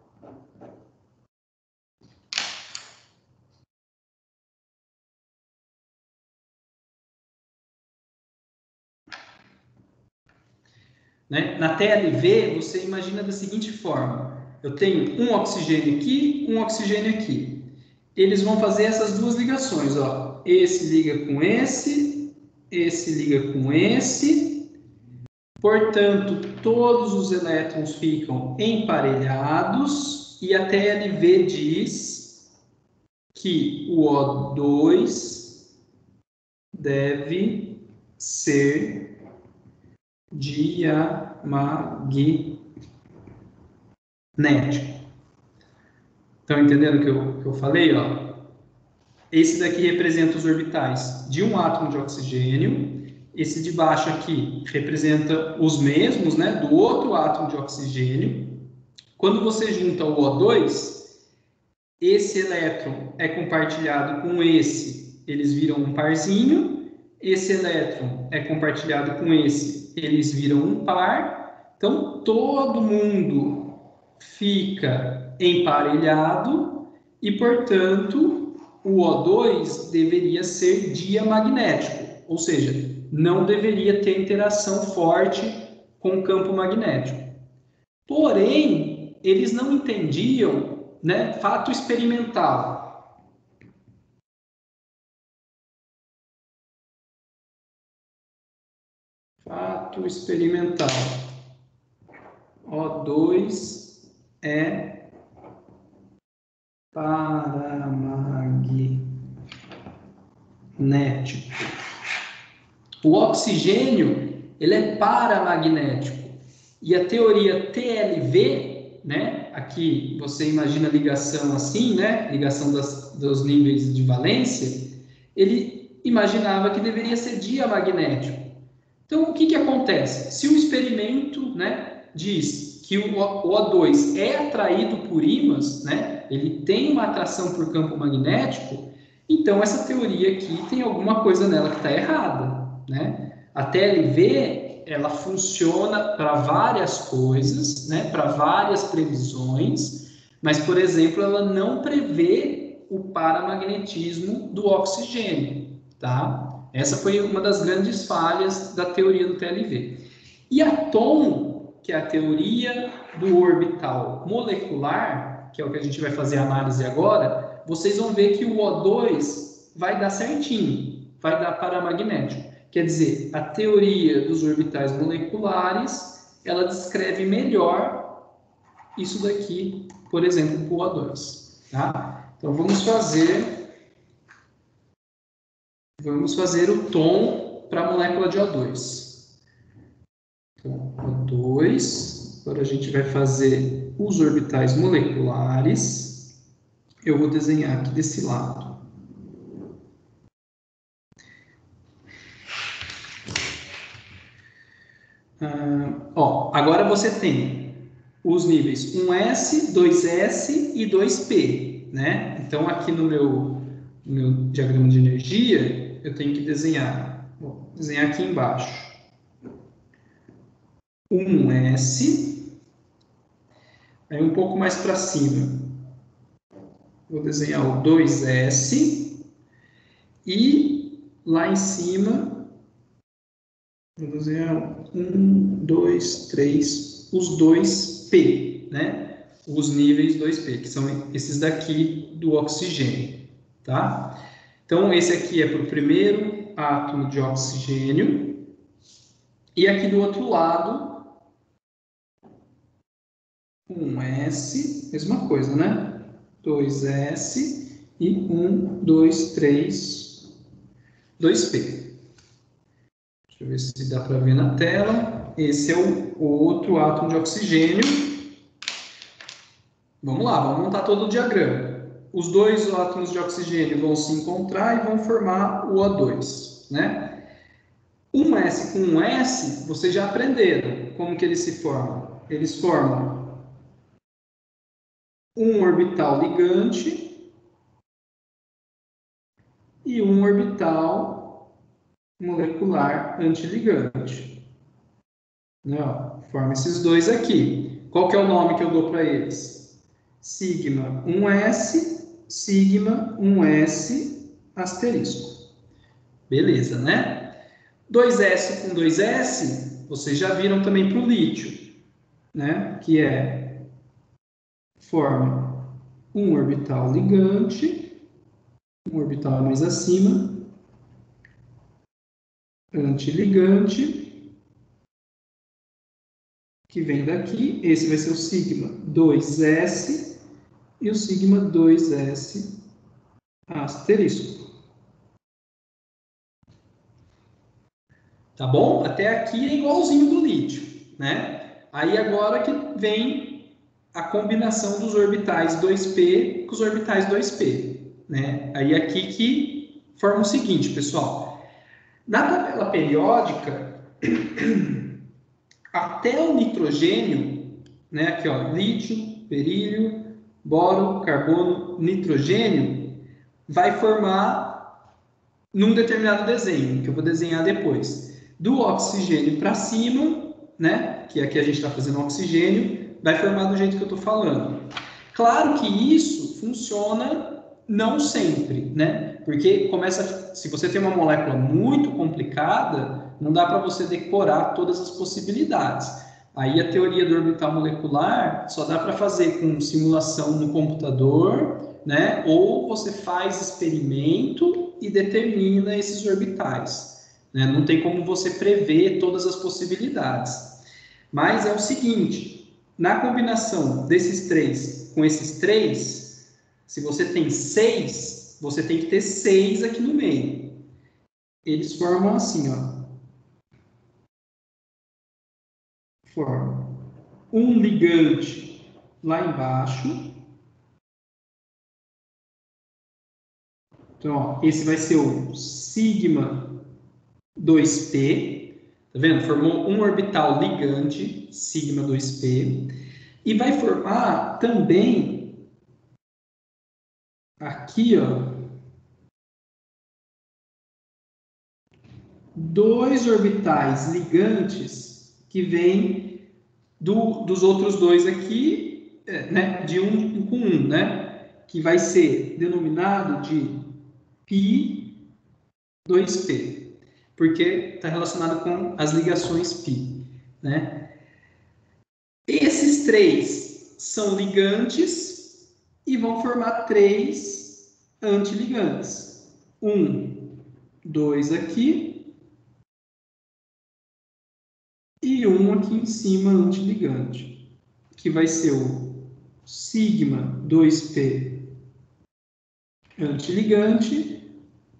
né? Na TLV, você imagina da seguinte forma: eu tenho um oxigênio aqui, um oxigênio aqui. Eles vão fazer essas duas ligações, ó. Esse liga com esse liga com esse. Portanto, todos os elétrons ficam emparelhados e a TLV diz que o O2 deve ser diamagnético. Estão entendendo o que eu falei? Ó? Esse daqui representa os orbitais de um átomo de oxigênio. Esse de baixo aqui representa os mesmos, né, do outro átomo de oxigênio. Quando você junta o O2, esse elétron é compartilhado com esse, eles viram um parzinho. Esse elétron é compartilhado com esse, eles viram um par. Então, todo mundo fica emparelhado e, portanto, o O2 deveria ser diamagnético, ou seja, não deveria ter interação forte com o campo magnético. Porém, eles não entendiam, né, fato experimental. Fato experimental. O2 é paramagnético. O oxigênio, ele é paramagnético. E a teoria TLV, né? Aqui você imagina a ligação assim, né? Ligação dos níveis de valência. Ele imaginava que deveria ser diamagnético. Então, o que acontece? Se o experimento, né, diz que o O2 é atraído por ímãs, né? Ele tem uma atração por campo magnético, então essa teoria aqui tem alguma coisa nela que está errada, né? A TLV, ela funciona para várias coisas, né? Para várias previsões, mas, por exemplo, ela não prevê o paramagnetismo do oxigênio, tá? Essa foi uma das grandes falhas da teoria do TLV. E a TOM, que é a teoria do orbital molecular, que é o que a gente vai fazer a análise agora, vocês vão ver que o O2 vai dar certinho, vai dar paramagnético. Quer dizer, a teoria dos orbitais moleculares, ela descreve melhor isso daqui, por exemplo, para o O2. Tá? Então, vamos fazer o tom para a molécula de O2. Então, O2, agora a gente vai fazer os orbitais moleculares. Eu vou desenhar aqui desse lado. Agora você tem os níveis 1s, 2s e 2p, né? Então, aqui no meu diagrama de energia, eu tenho que desenhar, vou desenhar aqui embaixo, 1s, aí um pouco mais para cima, vou desenhar o 2s, e lá em cima, vou desenhar 1, 2, 3, os 2p, né? Os níveis 2p, que são esses daqui do oxigênio, tá? Então, esse aqui é para o primeiro átomo de oxigênio. E aqui do outro lado, 1s, mesma coisa, né? 2s e 1, 2, 3, 2p. Deixa eu ver se dá para ver na tela. Esse é o outro átomo de oxigênio. Vamos lá, vamos montar todo o diagrama. Os dois átomos de oxigênio vão se encontrar e vão formar o O2, né? Um S com um S, vocês já aprenderam como que eles se formam. Eles formam um orbital ligante e um orbital molecular antiligante. Né, ó, forma esses dois aqui. Qual que é o nome que eu dou para eles? Sigma 1s, sigma 1s, asterisco. Beleza, né? 2s com 2s, vocês já viram também para o lítio, né? Que forma um orbital ligante, um orbital mais acima, antiligante, que vem daqui. Esse vai ser o sigma 2s e o sigma 2s asterisco. Tá bom? Até aqui é igualzinho do lítio, né? Aí agora que vem a combinação dos orbitais 2p com os orbitais 2p, né? Aí aqui que forma o seguinte, pessoal. Na tabela periódica, até o nitrogênio, né? Aqui, ó, lítio, berílio, boro, carbono, nitrogênio, vai formar num determinado desenho, que eu vou desenhar depois. Do oxigênio para cima, né? Que aqui a gente está fazendo oxigênio, vai formar do jeito que eu estou falando. Claro que isso funciona não sempre, né? Porque começa, se você tem uma molécula muito complicada, não dá para você decorar todas as possibilidades. Aí a teoria do orbital molecular só dá para fazer com simulação no computador, né? Ou você faz experimento e determina esses orbitais, né? Não tem como você prever todas as possibilidades. Mas é o seguinte, na combinação desses três com esses três, se você tem 6, você tem que ter 6 aqui no meio. Eles formam assim, ó. Formam um ligante lá embaixo. Então, ó, esse vai ser o sigma 2p. Tá vendo? Formou um orbital ligante, sigma 2p. E vai formar também aqui, ó, dois orbitais ligantes que vêm dos outros dois aqui, né, de um com um, né, que vai ser denominado de π2p, porque está relacionado com as ligações π, né? Esses três são ligantes e vão formar três antiligantes. Um, dois aqui e um aqui em cima antiligante, que vai ser o sigma 2p antiligante,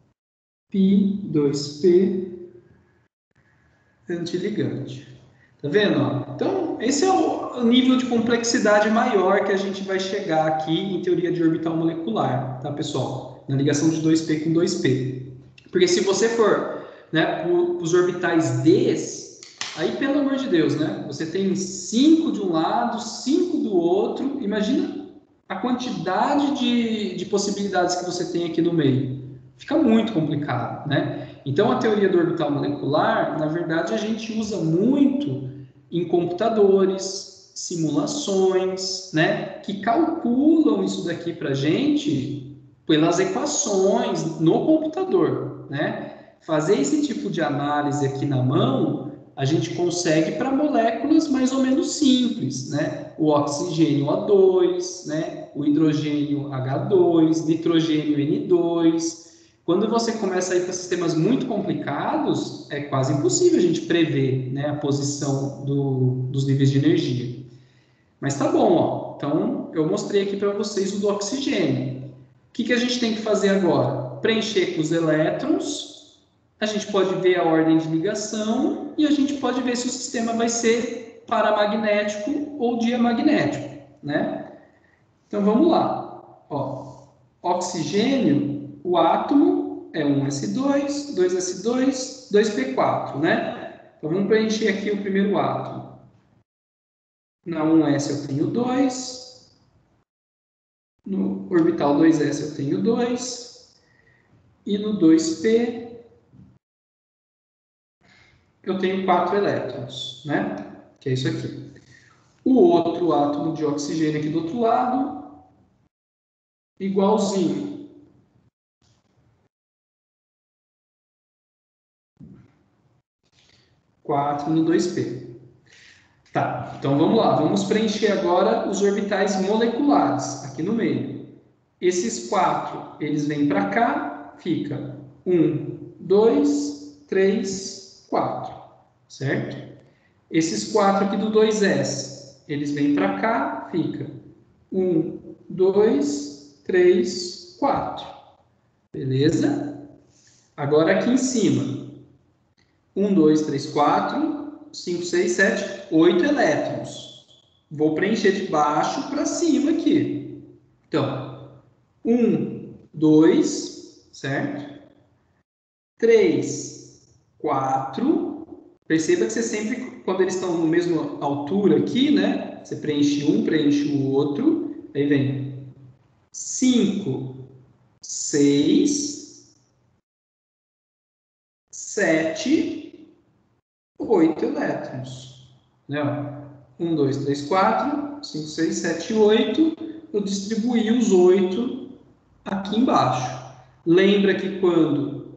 π2p antiligante. Tá vendo? Ó? Então, esse é o nível de complexidade maior que a gente vai chegar aqui em teoria de orbital molecular, tá, pessoal? Na ligação de 2p com 2p. Porque se você for, né, os orbitais Ds, aí, pelo amor de Deus, né? Você tem 5 de um lado, 5 do outro. Imagina a quantidade de possibilidades que você tem aqui no meio. Fica muito complicado, né? Então, a teoria do orbital molecular, na verdade, a gente usa muito em computadores, simulações, né? Que calculam isso daqui para a gente pelas equações no computador, né? Fazer esse tipo de análise aqui na mão, a gente consegue para moléculas mais ou menos simples, né? O oxigênio O2, né? O hidrogênio H2, nitrogênio N2. Quando você começa a ir para sistemas muito complicados, é quase impossível a gente prever, né, a posição dos níveis de energia. Mas tá bom, ó. Então, eu mostrei aqui para vocês o do oxigênio. O que a gente tem que fazer agora? Preencher com os elétrons, a gente pode ver a ordem de ligação e a gente pode ver se o sistema vai ser paramagnético ou diamagnético, né? Então, vamos lá. Ó, oxigênio, o átomo é 1s2, 2s2, 2p4, né? Então, vamos preencher aqui o primeiro átomo. Na 1s eu tenho 2, no orbital 2s eu tenho 2, e no 2p eu tenho 4 elétrons, né? Que é isso aqui. O outro átomo de oxigênio aqui do outro lado, igualzinho. Quatro no 2p. Tá, então vamos lá. Vamos preencher agora os orbitais moleculares, aqui no meio. Esses 4, eles vêm para cá, fica 1, 2, 3, 4, certo? Esses 4 aqui do 2s, eles vêm para cá, fica 1, 2, 3, 4. Beleza? Agora aqui em cima. 1, 2, 3, 4, 5, 6, 7, 8 elétrons. Vou preencher de baixo para cima aqui. Então, 1, 2, certo? 3, 4. Perceba que você sempre, quando eles estão na mesma altura aqui, né? Você preenche um, preenche o outro. Aí vem 5, 6, 7, 8 elétrons. Né? 1, 2, 3, 4, 5, 6, 7, 8. Eu distribuí os 8 aqui embaixo. Lembra que quando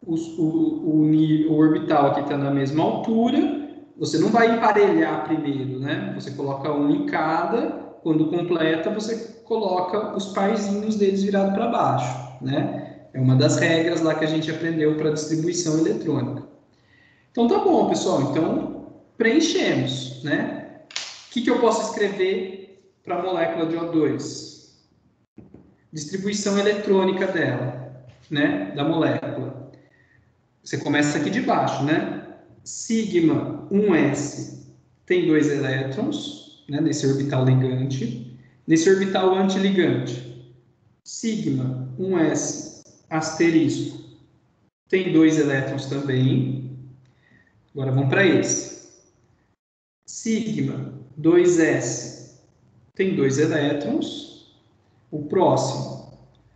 o orbital aqui está na mesma altura, você não vai emparelhar primeiro, né? Você coloca um em cada, quando completa, você coloca os parzinhos deles virados para baixo, né? É uma das regras lá que a gente aprendeu para distribuição eletrônica. Então tá bom, pessoal. Então preenchemos, né? O que eu posso escrever para a molécula de O2? Distribuição eletrônica dela, né? Da molécula. Você começa aqui de baixo, né? Sigma 1s tem 2 elétrons, né? Nesse orbital ligante. Nesse orbital antiligante, sigma 1s asterisco tem 2 elétrons também. Agora vamos para esse. Sigma 2s tem 2 elétrons. O próximo,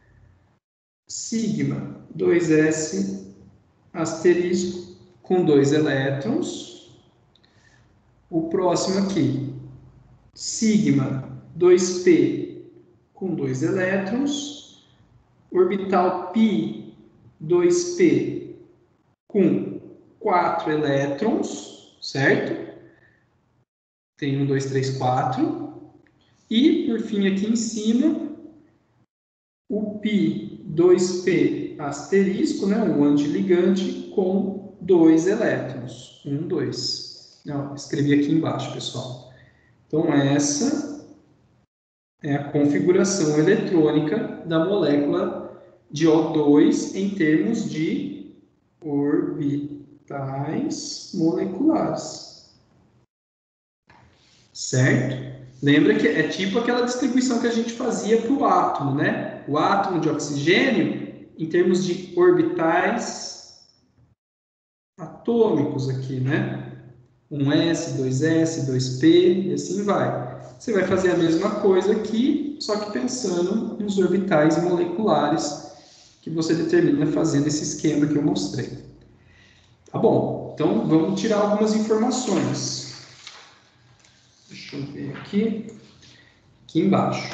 sigma 2s asterisco com 2 elétrons. O próximo aqui, sigma 2p com 2 elétrons. Orbital π 2p com 4 elétrons, certo? Tem 1, 2, 3, 4. E, por fim, aqui em cima, o π 2p asterisco, né, o antiligante, com 2 elétrons. 1, 2. Não, escrevi aqui embaixo, pessoal. Então, essa é a configuração eletrônica da molécula de O2 em termos de orbitais moleculares. Certo? Lembra que é tipo aquela distribuição que a gente fazia para o átomo, né? O átomo de oxigênio, em termos de orbitais atômicos aqui, né? 1s, 2s, 2p, e assim vai. Você vai fazer a mesma coisa aqui, só que pensando nos orbitais moleculares que você determina fazendo esse esquema que eu mostrei. Tá bom, então vamos tirar algumas informações. Deixa eu ver aqui embaixo.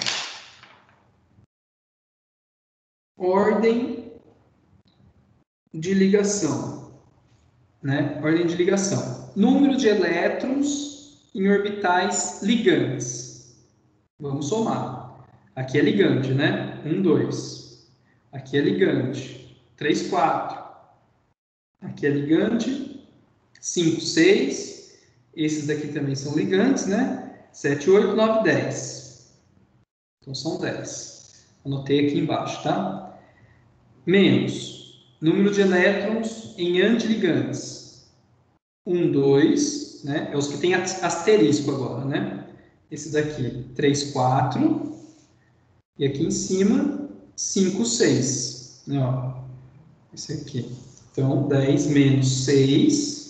Ordem de ligação, né? Ordem de ligação. Número de elétrons em orbitais ligantes. Vamos somar. Aqui é ligante, né? 1, 2. Aqui é ligante. 3, 4. Aqui é ligante. 5, 6. Esses daqui também são ligantes, né? 7, 8, 9, 10. Então são 10. Anotei aqui embaixo, tá? Menos número de elétrons em antiligantes. 1, 2, né? É os que tem asterisco agora, né? Esse daqui, 3, 4. E aqui em cima, 5, 6. Né? Ó, esse aqui. Então, 10 menos 6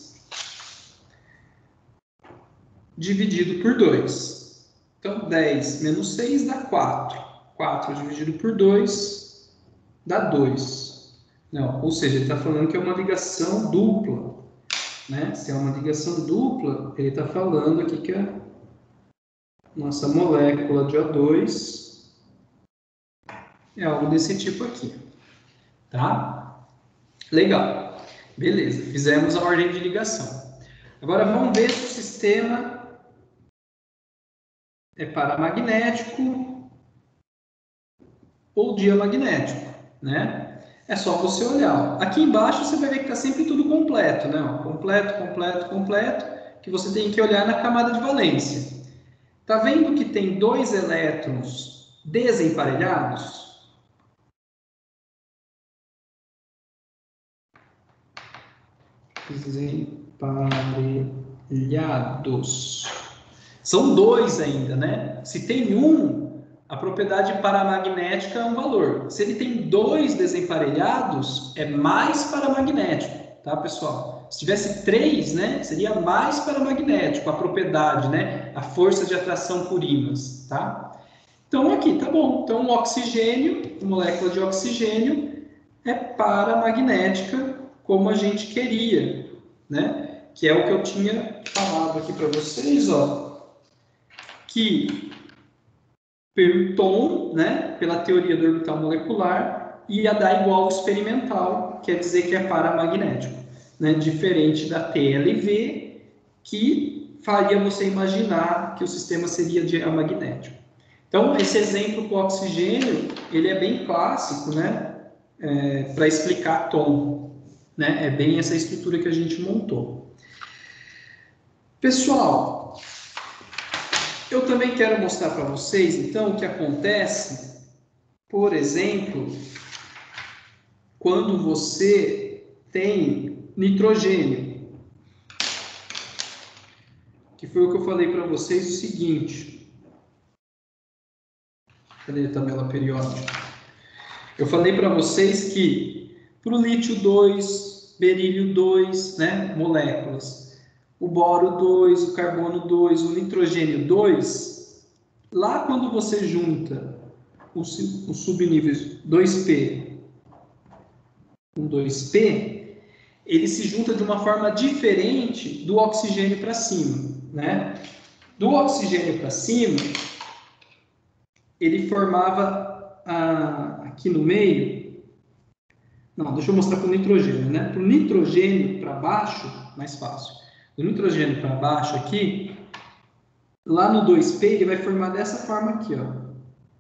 dividido por 2. Então, 10 menos 6 dá 4. 4 dividido por 2 dá 2. Não, ou seja, ele está falando que é uma ligação dupla. né? Se é uma ligação dupla, ele está falando aqui que a nossa molécula de O2 é algo desse tipo aqui, tá? Legal. Beleza, fizemos a ordem de ligação. Agora vamos ver se o sistema é paramagnético ou diamagnético, né? É só você olhar. Aqui embaixo você vai ver que está sempre tudo completo, né? Completo, completo, completo, que você tem que olhar na camada de valência. Tá vendo que tem 2 elétrons desemparelhados? Desemparelhados. São 2 ainda, né? Se tem um, a propriedade paramagnética é um valor. Se ele tem 2 desemparelhados, é mais paramagnético, tá, pessoal? Se tivesse 3, né, seria mais paramagnético, a propriedade, né, a força de atração por ímãs, tá? Então, aqui, tá bom. Então, o oxigênio, a molécula de oxigênio, é paramagnética, como a gente queria, né? Que é o que eu tinha falado aqui para vocês, ó. Que Perton, né, pela teoria do orbital molecular, ia dar igual ao experimental, quer dizer que é paramagnético, né, diferente da TLV, que faria você imaginar que o sistema seria diamagnético. Então, esse exemplo com o oxigênio, ele é bem clássico, né, para explicar tom, né, é bem essa estrutura que a gente montou. Pessoal, eu também quero mostrar para vocês, então, o que acontece, por exemplo, quando você tem nitrogênio, que foi o que eu falei para vocês o seguinte. Cadê a tabela periódica? Eu falei para vocês que para o lítio 2, berílio 2, né, moléculas, o boro 2, o carbono 2, o nitrogênio 2, lá quando você junta os subníveis 2P com 2P, ele se junta de uma forma diferente do oxigênio para cima, né? Do oxigênio para cima, ele formava aqui no meio. Não, deixa eu mostrar para o nitrogênio, né? Para o nitrogênio para baixo, mais fácil. Do nitrogênio para baixo aqui, lá no 2P, ele vai formar dessa forma aqui, ó.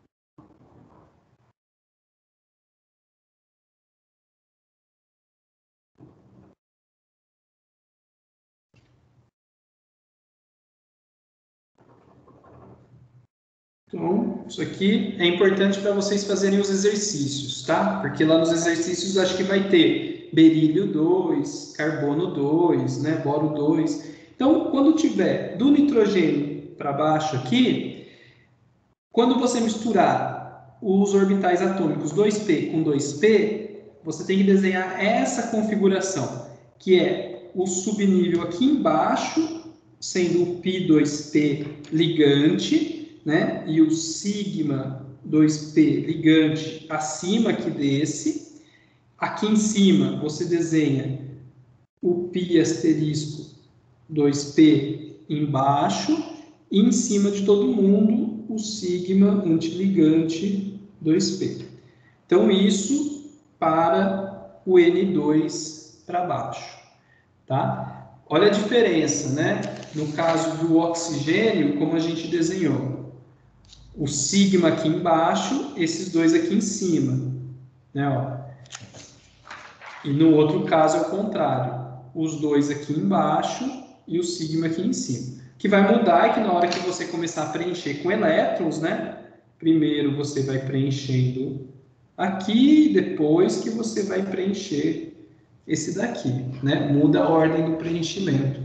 Então, isso aqui é importante para vocês fazerem os exercícios, tá? Porque lá nos exercícios acho que vai ter berílio 2, carbono 2, né? Boro 2. Então, quando tiver do nitrogênio para baixo aqui, quando você misturar os orbitais atômicos 2p com 2p, você tem que desenhar essa configuração, que é o subnível aqui embaixo, sendo o π2p ligante, né? E o sigma 2p ligante acima aqui desse. Aqui em cima você desenha o π asterisco 2p embaixo e em cima de todo mundo o sigma antiligante 2p. Então isso para o N2 para baixo, tá? Olha a diferença, né? No caso do oxigênio, como a gente desenhou. O sigma aqui embaixo, esses dois aqui em cima, né? Ó. E no outro caso é o contrário. Os dois aqui embaixo e o sigma aqui em cima. O que vai mudar é que na hora que você começar a preencher com elétrons, né? Primeiro você vai preenchendo aqui, depois que você vai preencher esse daqui, né? Muda a ordem do preenchimento,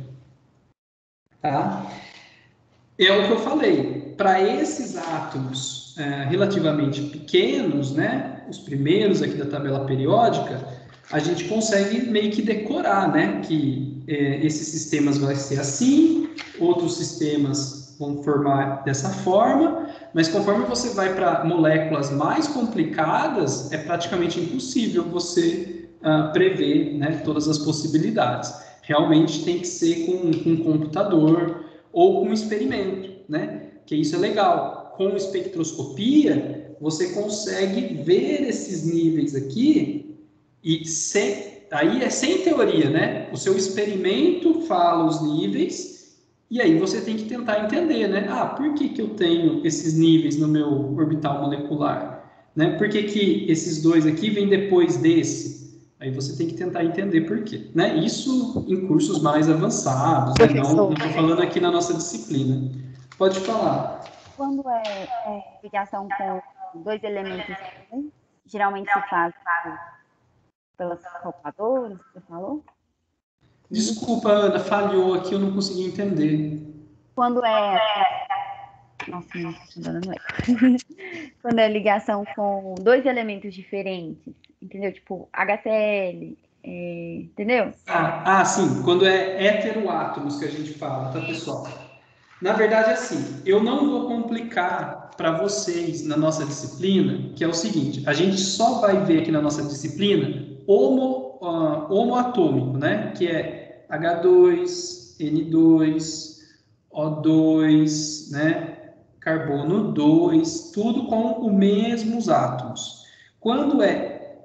tá? É o que eu falei. Para esses átomos relativamente pequenos, né? Os primeiros aqui da tabela periódica, a gente consegue meio que decorar, né? Que esses sistemas vão ser assim, outros sistemas vão formar dessa forma, mas conforme você vai para moléculas mais complicadas, é praticamente impossível você prever, né, todas as possibilidades. realmente tem que ser com um computador ou com um experimento, né? Que isso é legal. Com espectroscopia, você consegue ver esses níveis aqui e aí é sem teoria, né? O seu experimento fala os níveis e aí você tem que tentar entender, né? Ah, por que eu tenho esses níveis no meu orbital molecular? Né? Por que esses dois aqui vêm depois desse? Aí você tem que tentar entender por quê, né? Isso em cursos mais avançados, né? Não estou falando aqui na nossa disciplina. Pode falar. Quando é ligação com dois elementos, né? Geralmente se faz pelas calculadoras, você falou? Desculpa, Ana, falhou aqui, eu não consegui entender. Quando é... Nossa, não é. Quando é ligação com dois elementos diferentes, entendeu? Tipo, HCl, entendeu? Sim, quando é heteroátomos que a gente fala, tá, pessoal? Na verdade, assim, eu não vou complicar para vocês na nossa disciplina, que é o seguinte, a gente só vai ver aqui na nossa disciplina homoatômico, né? Que é H2, N2, O2, né? Carbono 2, tudo com os mesmos átomos. Quando é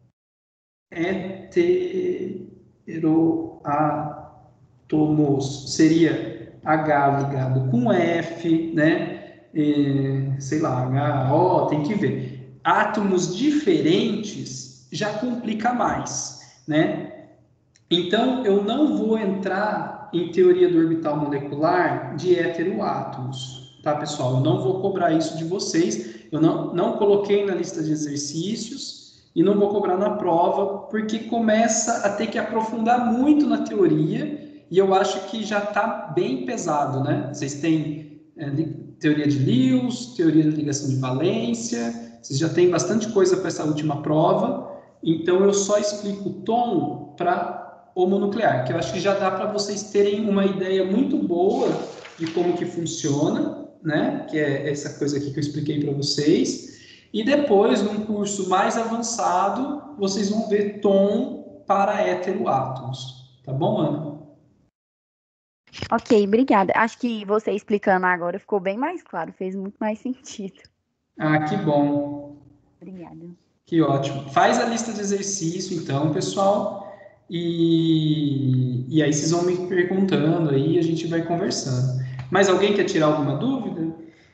heteroátomos, seria H ligado com F, né? Sei lá, HO, tem que ver. Átomos diferentes já complica mais, né? Então, eu não vou entrar em teoria do orbital molecular de heteroátomos, tá, pessoal? Eu não vou cobrar isso de vocês. Eu não coloquei na lista de exercícios e não vou cobrar na prova, porque começa a ter que aprofundar muito na teoria e eu acho que já está bem pesado, né? Vocês têm teoria de Lewis, teoria de ligação de valência, vocês já têm bastante coisa para essa última prova, então eu só explico o tom para homonuclear, que eu acho que já dá para vocês terem uma ideia muito boa de como que funciona, né? Que é essa coisa aqui que eu expliquei para vocês. E depois, num curso mais avançado, vocês vão ver tom para heteroátomos. Tá bom, Ana? Ok, obrigada. Acho que você explicando agora ficou bem mais claro, fez muito mais sentido. Que bom. Obrigada. Que ótimo. Faz a lista de exercício, então, pessoal, e aí vocês vão me perguntando aí, a gente vai conversando. Mais alguém quer tirar alguma dúvida?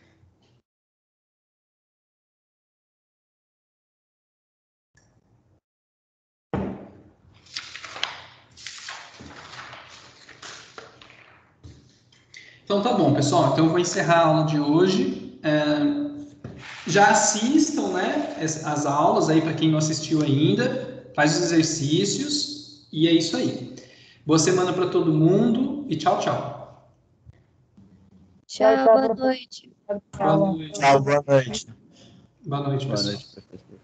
Então tá bom, pessoal. Então eu vou encerrar a aula de hoje. Já assistam, né, as aulas aí para quem não assistiu ainda. Faz os exercícios e é isso aí. Boa semana para todo mundo e tchau, tchau. Tchau, boa noite. Boa noite. Tchau, boa noite. Boa noite, Boa pessoal. noite, professor.